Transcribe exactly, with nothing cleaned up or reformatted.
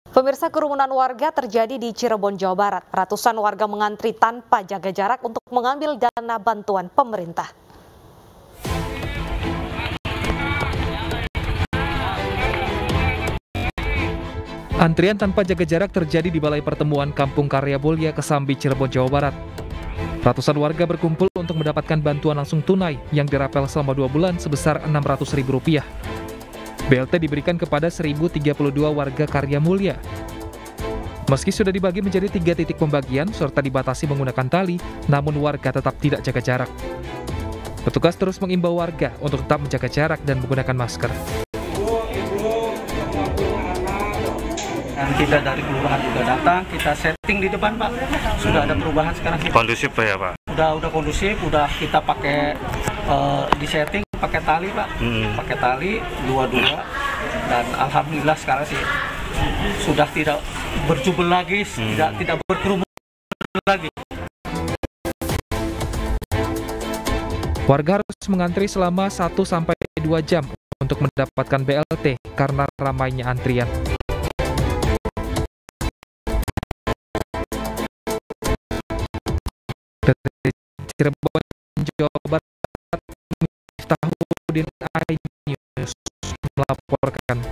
Pemirsa, kerumunan warga terjadi di Cirebon, Jawa Barat. Ratusan warga mengantri tanpa jaga jarak untuk mengambil dana bantuan pemerintah. Antrian tanpa jaga jarak terjadi di Balai Pertemuan Kampung Karya Mulia, Kesambi, Cirebon, Jawa Barat. Ratusan warga berkumpul untuk mendapatkan bantuan langsung tunai yang dirapel selama dua bulan sebesar enam ratus ribu rupiah. B L T diberikan kepada seribu tiga puluh dua warga Karya Mulia. Meski sudah dibagi menjadi tiga titik pembagian serta dibatasi menggunakan tali, namun warga tetap tidak jaga jarak. Petugas terus mengimbau warga untuk tetap menjaga jarak dan menggunakan masker. Dan kita dari kelurahan juga datang, kita setting di depan, Pak. Sudah ada perubahan sekarang. Kondusif ya, Pak? Udah udah kondusif, udah kita pakai uh, di setting pakai tali, Pak. Hmm. Pakai tali dua-dua, dan alhamdulillah sekarang sih sudah tidak berjubel lagi, hmm. tidak tidak berkerumun lagi. Warga harus mengantri selama satu sampai dua jam untuk mendapatkan B L T karena ramainya antrian. Dari Cirebon, Jawa Barat, Miftahudin Ainus melaporkan.